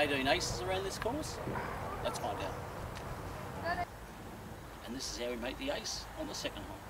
18 aces around this course? Let's find out. And this is how we make the ace on the second hole.